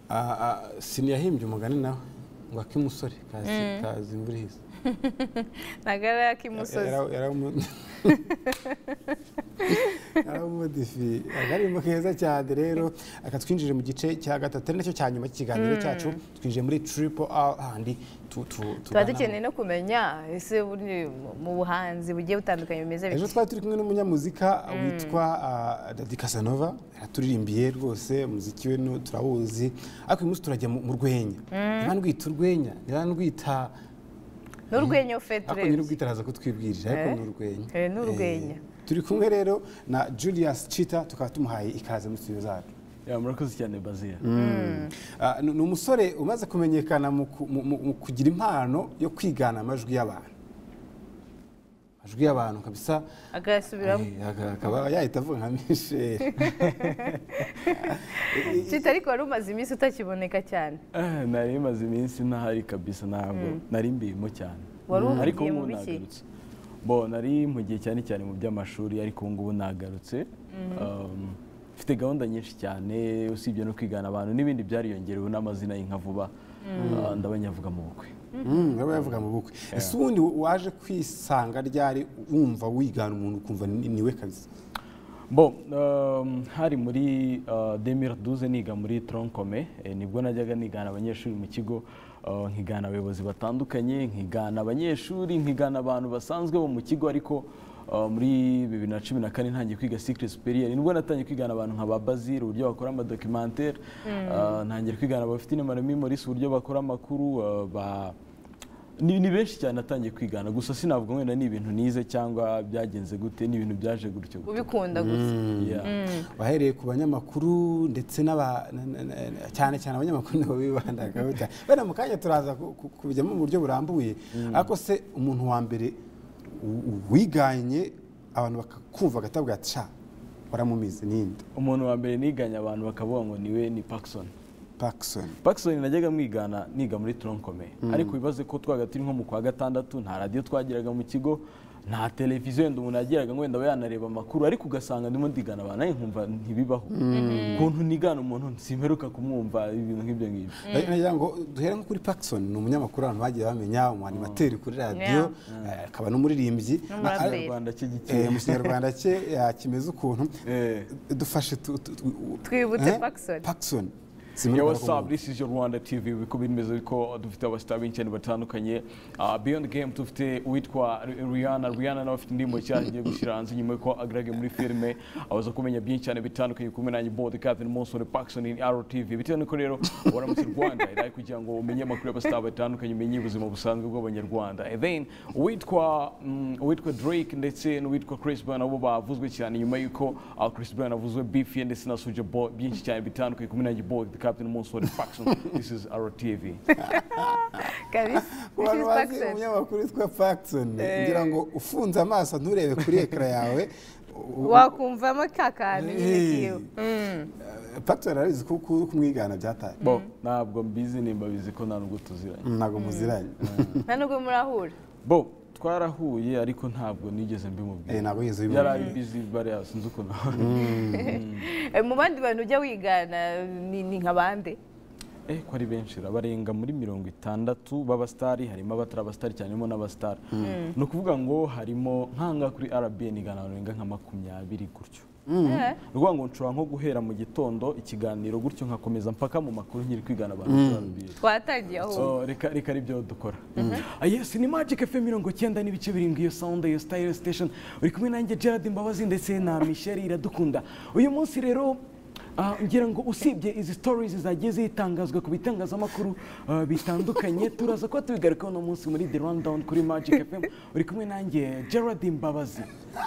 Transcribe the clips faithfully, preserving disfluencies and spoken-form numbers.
siniyahimbye umugani nawe ngo akimusore kazi kazi imvura ihise nagara yakimusozi yaramodifi agarimo keza cyane rero akatwinjije mu gice cya gatatu ari nacyo cya nyuma cy'ikiganiro cyacu twinjiye muri triple R handi tuba dukeneye no kumenya ese mu buhanzi bugiye butandukanye bimeze bityo ejo twari turi kumwe n'umunyamuzika witwa Daddy Casanova yaturirimbiye rwose umuziki we turawuzi ariko uyu munsi turajya mu rwenya niba ndwita urwenya niba ndwita n'urwenya ufite rero ako nyir'ubwitaraza kutwibwirira ariko n'urwenya eh n'urwenya turi kumwe rero na Julius Chita tukaba tumuhaye ikaze muri studio zacu ya murakoze cyane Bazia ni umusore umaze kumenyekana mu kugira impano yo kwigana amajwi y'abantu amajwi y'abantu kabisa agasubiramo akaba yahita avuga nka Michel Chita ariko wari umaze iminsi utakiboneka cyane eh nari maze iminsi ntahari kabisa ntabwo nari mbimo cyane ariko ubu nagarutse bo nari mu gihe cyane cyane mu by'amashuri ariko ubu ngubu nagarutse mfite gahunda nyinshi cyane usibye no kwigana abantu n'ibindi byariyongerewe n'amazina y'inka vuba ndabanyavuga mu bukwe ndabanyavuga mu bukwe ese ubundi waje kwisanga ryari wumva wigana umuntu ukumva niwe kabisa bo hari muri deux mille douze niga muri Troncome nibwo najyaga nigana abanyeshuri mu kigo nkigana abayobozi batandukanye nkigana abanyeshuri nkigana abantu basanzwe bo mu kigo ariko muri bibiri na cumi na kane ntangiye kwiga cycle supérieur nibwo natangiye kwigana abantu nka ba Bazir uburyo bakora ama documentaire ntangiye kwigana abafite inama memories uburyo bakora amakuru ba ni benshi cyane natangiye kwigana gusa sinavuga wenda ni ibintu nize cyangwa byagenze gute ni ibintu byaje gutyo ubikunda gusa wahereye ku banyamakuru ndetse n'aba cyane cyane abanyamakuru nabo bibandaga cyane bana mu kanya turaza kubijyamo mu buryo burambuye ariko se umuntu wa mbere wiganye abantu bakakumva gatabwa ati sha waramumize ninde umuntu wa mbere niganye abantu bakavuga ngo niwe ni Paxson Paxson Paxson najyaga mwigana niga muri Troncome ariko bibaze ko twagatiri nko mu kwa gatandatu nta radio twagiraga mu kigo nta televiziyo ndo umuntu yagiraga ngo wenda yanareba amakuru ariko ugasanga ndimo ndigana abantu naye nkumva ntibibaho kuntu nigana umuntu nsimperuka kumwumva ibintu nk'ibyo ngibyo nagira ngo duhere nko kuri Paxson ni umunyamakuru abantu bagiye bamenya umwanimateri kuri radio akaba n'umuririmbyi mu Rwanda cye gikeye mu Kinyarwanda cye yakimeze ukuntu dufashe twibutse Paxson Paxson Yo, what's up? This is your Rwanda T V. We could be ko dufite abastar benshi batandukanye. Beyond Game dufite uwitwa Rihanna. Rihanna nawe afite indirimbo cyane igiye gushyira hanze nyuma yuko agaragaye muri filime. Abaza kumenya byinshi cyane bitandukanye kumwe nanjye Bold Captain Monson Paxson in R T V. Bitewe nuko rero waramutse Rwanda iraye kugira ngo umenye amakuru y'abastar batandukanye umenye ubuzima busanzwe bw'abanyarwanda. And then uwitwa uwitwa Drake ndetse n'uwitwa Chris Brown abo bavuzwe cyane nyuma yuko Chris Brown avuzwe beef ndetse na Soulja Boy byinshi cyane bitandukanye kumwe nanjye Bold Captain Monson Paxson. This is our T V. Kabisa. This is Paxson. Umunyamakuru witwa Paxson. Ngira ngo ufunze amaso nturebe kuri ekara yawe. Wakumvamo kakana n'ikiyo. Paxson arizi ko kumwigana byataye. Bo ntabwo mbizi nimba bizi ko nta nubwo tuziranye. Ntabwo muziranye. Nta nubwo murahura. Bo twarahuye ariko ntabwo nigeze mbimubwira. Eh ntabwo yeze bimubwira. Yari busy bari asinze uko naho. Mu bandi bantu ujya wigana ni nk'abande? Eh ko ari benshi barenga muri mirongo itandatu b'abastari harimo abatara abastari cyane mo n'abastari. No kuvuga ngo harimo nkanga kuri R B N igana barenga nka makumyabiri gutyo. Rwa ngo nshobora nko guhera mu gitondo ikiganiro gutyo nkakomeza mpaka mu makuru nkiri kwigana abantu barabiri. Twatagiye aho. So reka reka ari byo dukora. Yes ni Magic F M mirongo icyenda n'ibice birindwi iyo sound iyo style station. Uri kumwe nanjye Gerard Mbabazi ndetse na Michel Iradukunda. Uyu munsi rero ngira ngo usibye izi stories zagiye zitangazwa ku bitangazamakuru bitandukanye turaza ko tubigaruka no munsi muri The Rundown kuri Magic F M uri kumwe nanjye Gerard Mbabazi.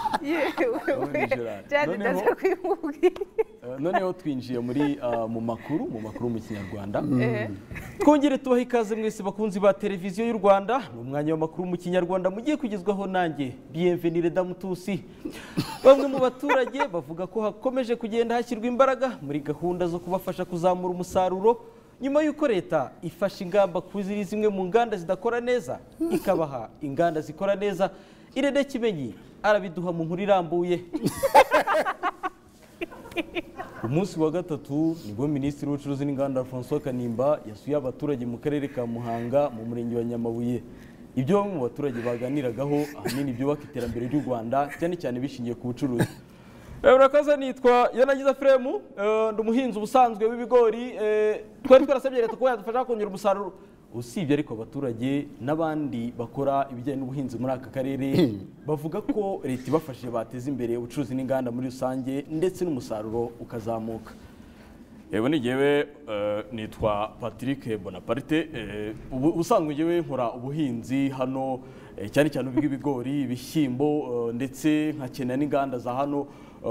Noneho twinjiye muri mu makuru mu makuru mu Kinyarwanda. Twongere tubaha ikaze mwese bakunzi ba televiziyo y'u Rwanda mu mwanya w'amakuru mu Kinyarwanda mugiye kugezwaho nanjye Bienvenue Damutusi. Bamwe mu baturage bavuga ko hakomeje kugenda hashyirwa imbaraga muri gahunda zo kubafasha kuzamura umusaruro nyuma y'uko leta ifasha ingamba kuri zimwe mu nganda zidakora neza ikabaha inganda zikora neza. Irede Kimenyi arabiduha mu nkuru irambuye. umunsi wa gatatu nibwo minisitiri w'ubucuruzi n'inganda François Kanimba yasuye abaturage mu karere ka Muhanga mu murenge wa Nyamabuye. Ibyo bamwe mu baturage baganiragaho ahanini byubaka iterambere ry'u Rwanda cyane cyane bishingiye ku bucuruzi. Urakaza nitwa Yanagiza Fremu, ndi umuhinzi ubusanzwe w'ibigori, twari twarasabye leta ko yadufasha kongera umusaruro. Usibye ariko abaturage n'abandi bakora ibijyanye n'ubuhinzi muri aka karere bavuga ko leta ibafashije bateza imbere ubucuruzi n'inganda muri rusange ndetse n'umusaruro ukazamuka. Yego ni jewe nitwa Patrick Bonaparte, ubusanzwe jewe nkora ubuhinzi hano cyane cyane ubw'ibigori, ibishyimbo ndetse nkakena n'inganda za hano.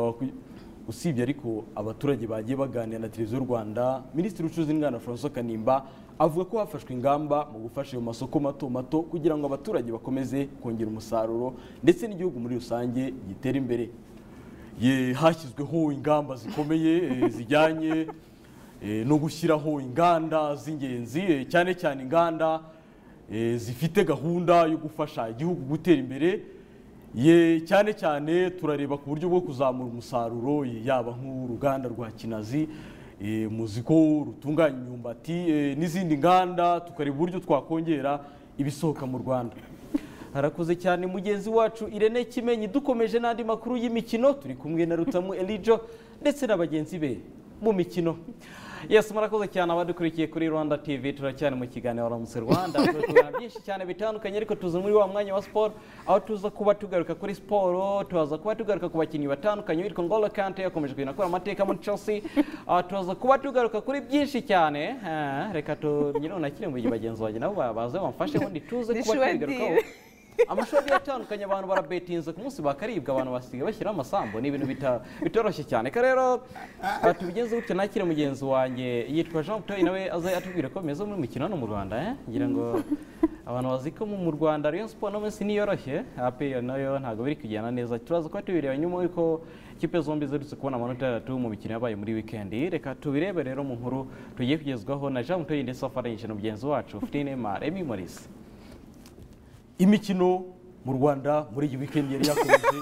Usibye ariko abaturage bagiye baganira na televiziyo y'u Rwanda, Minisitiri w'ubucuruzi n'inganda François Kanimba avuga ko hafashwe ingamba mu gufasha ayo masoko mato mato kugira ngo abaturage bakomeze kongera umusaruro ndetse n'igihugu muri rusange gitere imbere. Ye hashyizweho ingamba zikomeye zijyanye no gushyiraho inganda z'ingenzi cyane cyane inganda zifite gahunda yo gufasha igihugu gutera imbere. Ye cyane cyane turareba ku buryo bwo kuzamura umusaruro, yaba nk'uruganda rwa Kinazi, muziko rutunganya imyumbati n'izindi nganda, tukareba uburyo twakongera ibisohoka mu Rwanda. Harakoze cyane mugenzi wacu Irene Kimenyi. Dukomeje n'andi makuru y'imikino, turi kumwe na Rutamu Elijo ndetse n'abagenzi be mu mikino. Yes, murakoze cyane abadukurikiye kuri Rwanda T V. Turacyane mu kiganiro Ramutse Rwanda, tubona byinshi cyane bitandukanye, ariko tuza muri wa mwanya wa sport, aho tuza kuba tugaruka kuri sport, tuza kuba tugaruka ku bakinnyi batandukanye, bitwa N'Golo Kante yakomeje kwinakora amateka muri Chelsea. Tuza kuba tugaruka kuri byinshi cyane. Reka tunyine unakire mu bagenzi baje nabo baze bamfashe undi tuze kuba tugarukaho. Amashuri yatandukanye abantu barabetinze ku munsi bakaribwa, abantu basigaye bashyira amasambo, ni ibintu bitoroshye cyane. Ka rero tubigenze gutyo, nakire mugenzi wanjye yitwa Jean Butoyi, nawe aza atubwira ko bimeze muri mikino no mu Rwanda. eh ngira ngo abantu baziko mu Rwanda Rayon Sport no mensi niyoroshye, A P R nayo ntago biri kugenda neza. Turaza ko tubireba nyuma yuko ikipe zombi zirutse kubona amanota atatu mu mikino yabaye muri weekend. Reka tubirebe rero mu nkuru tugiye kugezwaho na Jean Butoyi ndetse afaranyije no mugenzi wacu Ufitine Maremi Maurice. Imikino mu Rwanda muri iyi weekend yari yakomeje,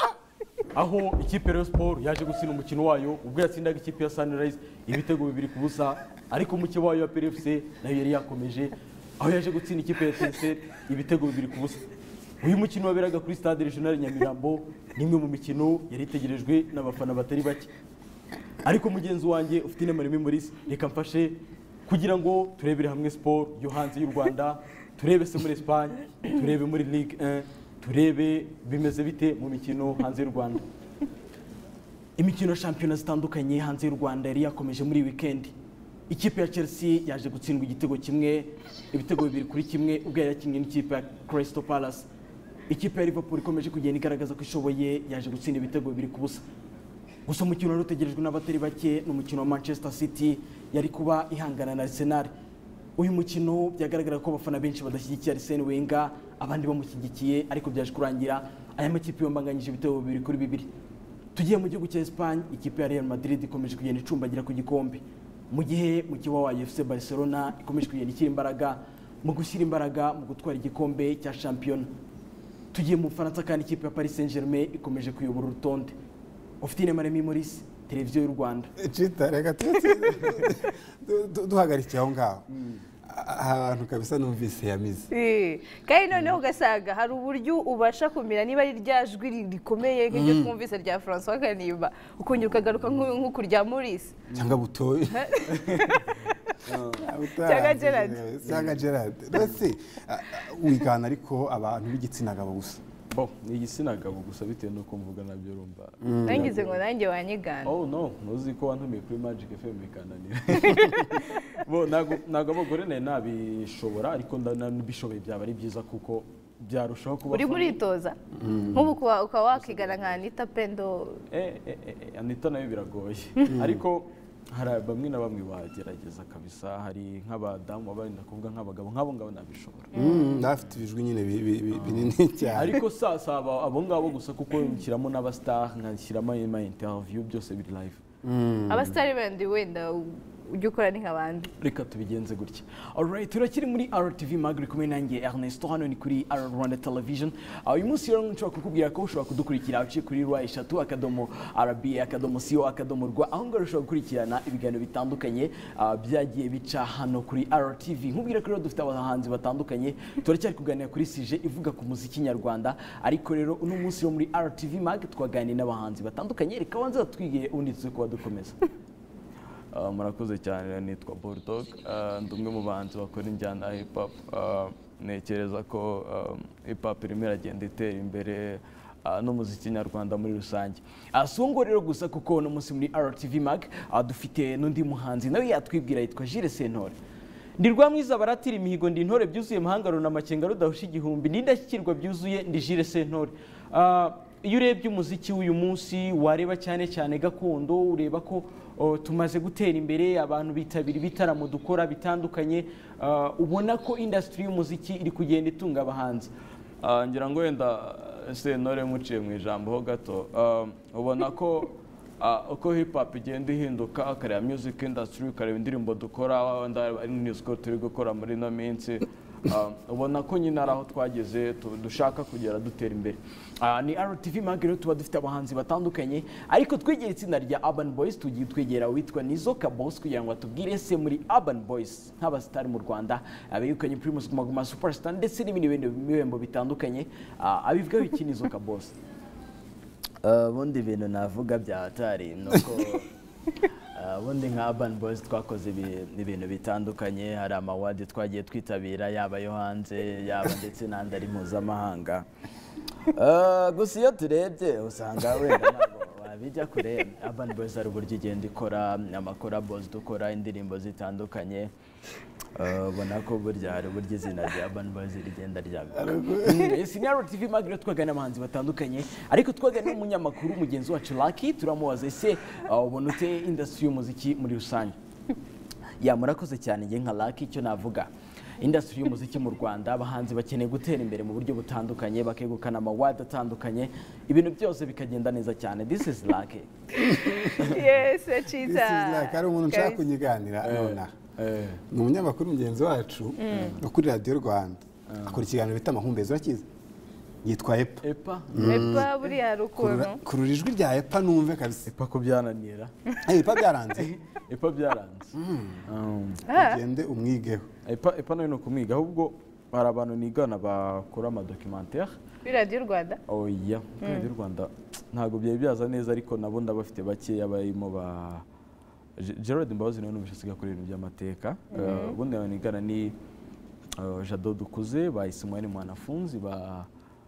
aho ikipe Rayon Sport yaje gusina umukino wayo ubwo yatsindaga ikipe ya Sunrise ibitego bibiri ku busa, ariko umukino wayo wa P R F C nayo yari yakomeje, aho yaje gutsinda ikipe ya Etincelle ibitego bibiri ku busa. Uyu mukino waberaga kuri Stade Regional Nyamirambo, nimwe mu mikino yari itegerejwe n'abafana batari bake. Ariko mugenzi wanjye Ufitine Maremi Maurice, reka mfashe kugira ngo turebere hamwe sport yo hanze y'u Rwanda, turebe se muri Espagne, turebe muri Ligue un, turebe bimeze bite mu mikino hanze y'u Rwanda. Imikino shampiyona zitandukanye hanze y'u Rwanda yari yakomeje muri weekend. Ikipe ya Chelsea yaje gutsindwa igitego kimwe, ibitego bibiri kuri kimwe ubwo yakinnye n'ikipe ya Crystal Palace. Ikipe ya Liverpool ikomeje kugenda igaragaza ko ishoboye, yaje gutsinda ibitego bibiri ku busa. Gusa umukino wari utegerejwe n'abatari bake n'umukino wa Manchester City yari kuba ihangana na Arsenal. Uyu mukino byagaragara ko abafana benshi badashyigikiye Arsene Wenger, abandi bamushyigikiye, ariko byaje kurangira aya makipe yombanganyije ibitego bibiri kuri bibiri. Tugiye mu gihugu cya Espagne, ikipe ya Real Madrid ikomeje kugenda icumbagira ku gikombe, mu gihe mu kiwa wa F C Barcelona ikomeje kugenda ikira imbaraga mu gushyira imbaraga mu gutwara igikombe cya shampiyona. Tugiye mu Faransa kandi ikipe ya Paris Saint-Germain ikomeje kuyobora urutonde. Ufitine Maremi Maurice, televiziyo y'u Rwanda. Cita reka duhagarikiye aho ngaho. Ahantu kabisa numvise yamize. Kandi noneho ugasanga hari uburyo ubasha kumira niba ari rya jwi rikomeye nk'iryo twumvise rya François Kanimba, ukongera ukagaruka nk'uku rya Maurice cyangwa Butoyi cyangwa Gerard cyangwa Gerard. Ndetse wigana ariko abantu b'igitsina gabo gusa. Bo ni igitsina gabo gusa bitewe nuko mvuga nabyo rumba. Nangize ngo nanjye wanyigana. Oh no, nuzi ko wantumiye kuri Magic F M kananira. Bo nago nago abagore ne nabishobora, ariko ndanabishoboye byaba ari byiza kuko byarushaho kuba. Uri muritoza nk'ubu ukaba wakigana nka Anita Pendo. Eh eh Anita nayo biragoye, ariko hari bamwe na bamwe bagerageza kabisa, hari nk'abadamu abandi kuvuga nk'abagabo nk'abo ngabo nabishobora. Mm, nafite ibijwi nyine binini cyane. Ariko sasa abo ngabo gusa kuko nshyiramo n'abastar, nkashyiramo ama interview byose biri live. Abastar bandi wenda ujye ukora ni nk'abandi. Reka tubigenze gutya. Alright, turakiri muri R T V Magri kumwe nanjye Ernesto, hano ni kuri R Rwanda Television. Uyu munsi rero nshobora kukubwira ko ushobora kudukurikira uciye kuri rwa eshatu akadomo R B akadomo C O akadomo rwa, aho ngaho ushobora gukurikirana ibiganiro bitandukanye ah, byagiye bica hano kuri R T V. Nkubwira ko rero dufite abahanzi batandukanye, turacyari kuganira kuri sije ivuga ku muziki nyarwanda, ariko rero uno munsi wo muri R T V Mag twaganiriye n'abahanzi batandukanye. Reka wanze twige undi tuze kuba dukomeza. Uh, murakoze cyane, nitwa Bulldog, uh, ndi umwe mu bahanzi bakora injyana ya hip hop. Uh, ntekereza ko um, hip hop irimo iragenda itera imbere uh, n'umuziki nyarwanda muri rusange. Uh, si ngo rero gusa kuko uno munsi muri R T V Mag uh, dufite n'undi muhanzi nawe yatwibwira, yitwa Jules Sentore. Ndi Rwamwiza baratira imihigo, ndi intore byuzuye mahangaro na makenga rudahusha igihumbi, ndi ndashyikirwa byuzuye, ndi Jules Sentore. Uh, iyo urebye umuziki w'uyu munsi wareba cyane cyane gakondo, ureba ko uh, tumaze gutera imbere, abantu bitabira ibitaramo dukora bitandukanye, uh, ubona ko industry y'umuziki iri kugenda itunga abahanzi. Uh, ngira ngo wenda Sentore muciye mu ijambo ho gato, uh, ubona ko uh, uko hip hop igenda ihinduka, akareba music industry, ukareba indirimbo dukora, wenda ari music turi gukora muri no minsi, Uh, ubona ko nyine ari aho twageze dushaka kugera dutera imbere. Uh, ni R T V Mag rero tuba dufite abahanzi batandukanye, ariko twegera itsinda rya Urban Boys, tugiye twegera witwa Nizzo Kaboss kugira ngo atubwire se muri Urban Boys nk'abasitari mu Rwanda, abegukanye Primus Guma Guma Superstar ndetse n'ibindi bihembo bitandukanye, uh, abivugaho iki Nizzo Kaboss? ubundi ibintu navuga bya hatari nuko ubundi nka Urban Boys twakoze ibintu bitandukanye, hari amawadi twagiye twitabira, yaba yo hanze yaba ndetse n'andi ari mpuzamahanga. Gusa iyo turebye usanga wenda ntabwo wabijya kure. Urban Boys hari uburyo igenda ikora amakorabos, dukora indirimbo zitandukanye, ubona ko burya hari uburyo izina rya Urban Boys rigenda ryaga. Senior T V Mag rero twagana abahanzi batandukanye, ariko twagana n'umunyamakuru mugenzi wacu Lucky, turamubaza ese ubona ute industry y'umuziki muri rusange? Ya murakoze cyane, nge nka Lucky icyo navuga, industry y'umuziki mu Rwanda abahanzi bakeneye gutera imbere mu buryo butandukanye, bakegukana amawadi atandukanye, ibintu byose bikagenda neza cyane. This is Lucky. Yes, Cheetah. This is Lucky. Ari umuntu nshaka kunyiganira nona. Ni umunyamakuru mugenzi wacu wo kuri Radio Rwanda, akora ikiganiro bita Amahumbezi, urakizi? Yitwa Epa. Epa? Epa buri hari ukuntu. Kurura ijwi rya Epa numve kabisa. Epa ko byananira. Epa byaranze. Epa byaranze. Ugende umwigeho. Epa Epa nayo no kumwiga, ahubwo hari abantu nigana bakora ama documentaire kuri Radio Rwanda. Oh yeah, kuri Radio Rwanda ntago byari byaza neza, ariko nabo ndabafite bake abayimo ba Gerard Mbabazi nawe n'ubishasiga kuri ibintu by'amateka. Ubundi uh, nigana ni uh, Jado Dukuze, ba Ismael Mwanafunzi, ba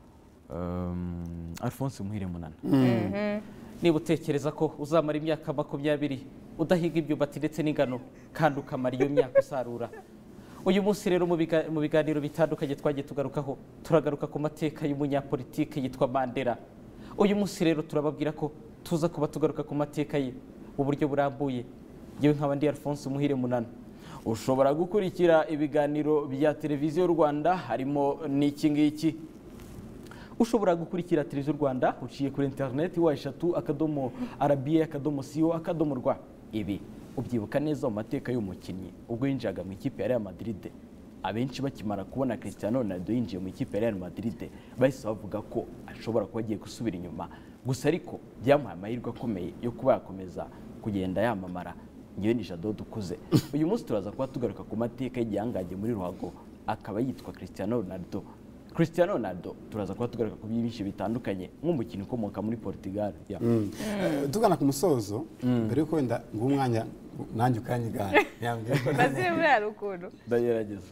um, Alphonse Muhire Munana. Mm -hmm. Niba utekereza ko uzamara imyaka makumyabiri udahiga ibyumbati ndetse n'ingano kandi ukamara iyo myaka usarura, uyu munsi rero mu biganiro bitandukanye twagiye tugarukaho, turagaruka ku mateka y'umunyapolitike yitwa Mandela. Uyu munsi rero turababwira ko tuza kuba tugaruka ku mateka ye mu buryo burambuye. Yewe nk'abandi Alphonse Muhire Munana. Ushobora gukurikira ibiganiro bya televiziyo Rwanda, harimo n'iki ngiki. Ushobora gukurikira televiziyo Rwanda uciye kuri internet wa eshatu akadomo R B akadomo C O akadomo rwa. Ibi ubyibuka neza mu mateka y'umukinnyi ubwo yinjaga mu ikipe ya Real Madrid, abenshi bakimara kubona Cristiano Ronaldo yinjiye mu ikipe ya Real Madrid bahise bavuga ko ashobora kuba agiye gusubira inyuma, gusa ariko byamuhaye amahirwe akomeye yo kuba yakomeza kugenda yamamara. Ngewe ni Jado Dukuze. Uyu munsi turaza kuba tugaruka ku mateka y'igihangange muri ruhago, akaba yitwa Cristiano Ronaldo. Cristiano Ronaldo turaza kuba tugaruka ku byinshi bitandukanye, nk'umukino ukomoka muri Portugal. Tugana ku musozo, mbere yuko wenda ngo umwanya nanjye ukanyigana yambwiye ko baziye muri arukundo ndagerageza.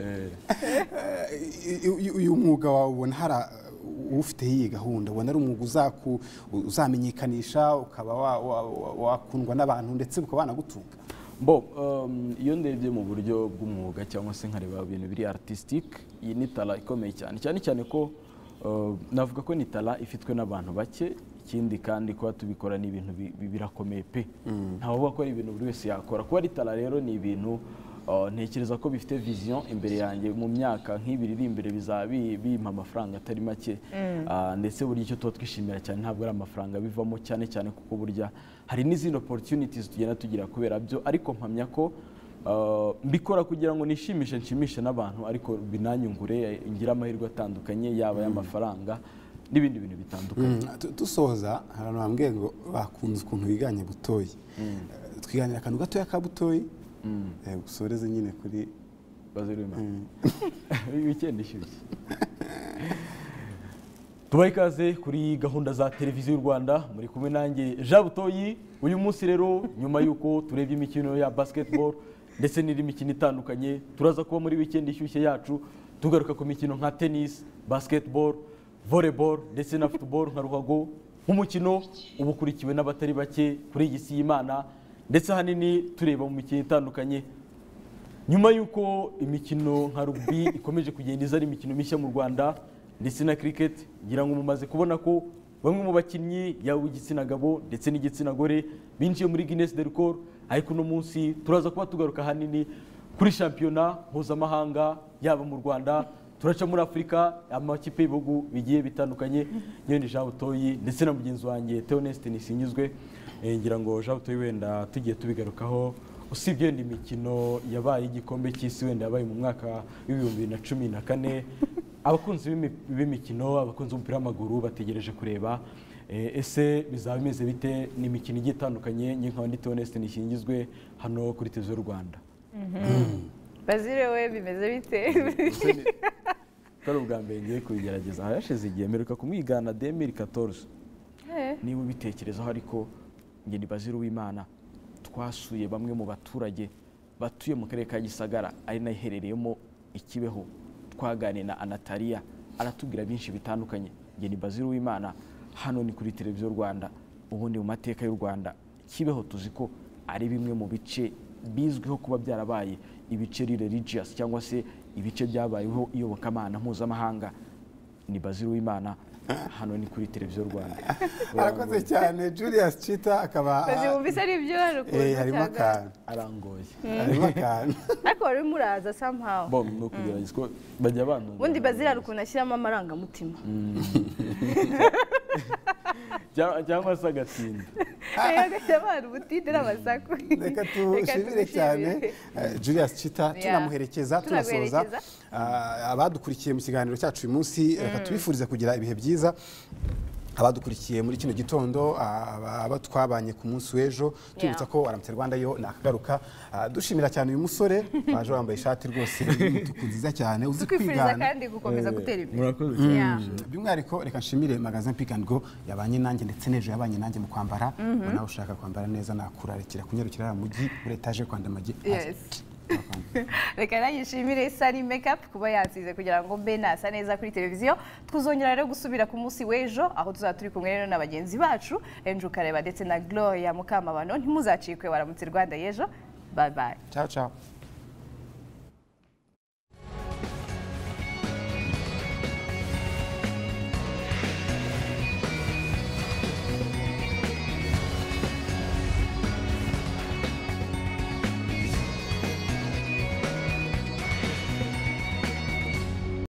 Uyu mwuga wawe ubona hari ufite iyi gahunda, ubona ari umwuga uzamenyekanisha ukaba wakundwa n'abantu ndetse ukaba wanagutunga? Bo iyo ndebye mu buryo bw'umwuga cyangwa se nkareba ibintu biri artistic, iyi ni tala ikomeye cyane cyane cyane ko navuga ko ni tala ifitwe n'abantu bake. Ikindi kandi kuba tubikora ni ibintu birakomeye pe, ntavuga ko ari ibintu buri wese yakora. Kuba ari tala rero ni ibintu Uh, ntekereza ko bifite vision imbere yanjye mu myaka nk'ibiri iri imbere bizaba bi- bimpa amafaranga atari make. Uh, ndetse burya icyo tuba twishimira cyane ntabwo ari amafaranga bivamo cyane cyane kuko burya hari n'izindi opportunities tugenda tugira kubera byo, ariko mpamya ko uh, mbikora kugira ngo nishimishe nshimishe n'abantu, ariko binanyungure ngira amahirwe atandukanye yaba y'amafaranga n'ibindi bintu bitandukanye. Mm, tu- dusoza hari abantu bambwiye ngo bakunze ukuntu wiganye butoyi. Eh, twiganira akantu gatoya ka butoyi eh, usoreze nyine kuri Bazirima. Weekend ishyushye. Tubaye ikaze kuri gahunda za televiziyo y'u Rwanda, muri kumwe nanjye Jean Butoyi. Uyu munsi rero nyuma yuko turebye imikino ya basketball ndetse n'indi mikino itandukanye, turaza kuba muri weekend ishyushye yacu tugaruka ku mikino nka tennis, basketball, volleyball ndetse na football nka ruhago, nk'umukino uba ukurikiwe n'abatari bake kuri iyi si y'Imana, ndetse ahanini tureba mu mikino itandukanye. Nyuma yuko imikino nka rugby ikomeje kugenda izana imikino mishya mu Rwanda ndetse na cricket, ngira ngo mumaze kubona ko bamwe mu bakinnyi yaba igitsina gabo ndetse n'igitsina gore binjiye muri Guinness de Record, ariko uno munsi turaza kuba tugaruka ahanini kuri shampiyona mpuzamahanga yaba mu Rwanda, turaca muri Afurika, amakipe y'ibihugu bigiye bitandukanye. Nyene Jean Butoyi ndetse na mugenzi wanjye Theoneste Nisingizwe. Eh, ngira ngo Jean Butoyi wenda tugiye tubigarukaho, usibye wenda imikino yabaye igikombe cy'isi wenda yabaye mu mwaka w'ibihumbi bibiri na cumi na kane, abakunzi b'imi- b'imikino, abakunzi b'umupira w'amaguru bategereje kureba eh, ese bizaba bimeze bite n'imikino igiye itandukanye. Nye nkaba ndi Theoneste Nisingizwe hano kuri televiziyo y'u Rwanda. Bazire we bimeze bite? Kari ubwa mbere ngiye kubigerageza, hashize igihe mperuka kumwigana deux mille quatorze. Eh, Niba ubitekerezaho, ariko njye ni Bazira Uwimana, twasuye bamwe mu baturage batuye mu karere ka Gisagara ari nayo iherereyemo Ikibeho, twaganiye na Anatalia aratubwira byinshi bitandukanye. Njye ni Bazira Uwimana, hano ni kuri televiziyo y'u Rwanda. Ubundi mu mateka y'u Rwanda, Kibeho tuzi ko ari bimwe mu bice bizwiho kuba byarabaye ibice religious cyangwa se ibice byabayeho iyobokamana mpuzamahanga. Ni Bazira Uwimana, hano ni kuri televiziyo y'u Rwanda. arakoze cyane Julius Chita akaba bazi wumvise ari ibyo hari eh, ukuntu harimo cyangwa- akantu Arangoye. harimo akantu ariko wari muraza somehow. Bom no kugerageza ko bajya abantu. Ubundi Bazira hari ukuntu ashyiramo amarangamutima. Cyangwa- cyangwa se agatinda. Agashyira abantu ubutinde n'amasaku. reka tushimire cyane eh, Julius Chita, Yeah. tunamuherekeza tunasoza. Tunaguherekeza. Ah, abadukurikiye mu kiganiro cyacu uyu munsi, reka tubifurize kugira ibihe byiza. Abadukurikiye muri kino gitondo, ah, aba twabanye ku munsi w'ejo, tubibutsa ko Aramutse Rwanda yo nakagaruka. Ah, dushimira cyane uyu musore waje wambaye ishati rwose y'umutuku nziza cyane, uzi Tukwifuriza kwigana. kandi gukomeza gutera imbere. Murakoze cyane. Yeah. By'umwihariko reka nshimire Magazin Pick and Go yabanye nanjye ndetse n'ejo yabanye nanjye mu kwambara. Ngo nawe ushaka kwambara neza nakurarekera kunyarukira mu mujyi muri etaje kwa Ndamage. Yes. Reka nayishimire Sari Makeup kuba yansize kugira ngo mbe nasa neza kuri televiziyo. Tuzongera rero gusubira ku munsi w'ejo, aho tuzaba turi kumwe rero na bagenzi bacu Andrew Kareba ndetse na Gloria Mukamabano. Ntimuzacikwe Waramutse Rwanda y'ejo. Bye bye. Ciao ciao.